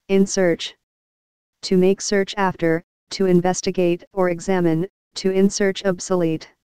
Insearch. To make search after, to investigate or examine, to insearch obsolete.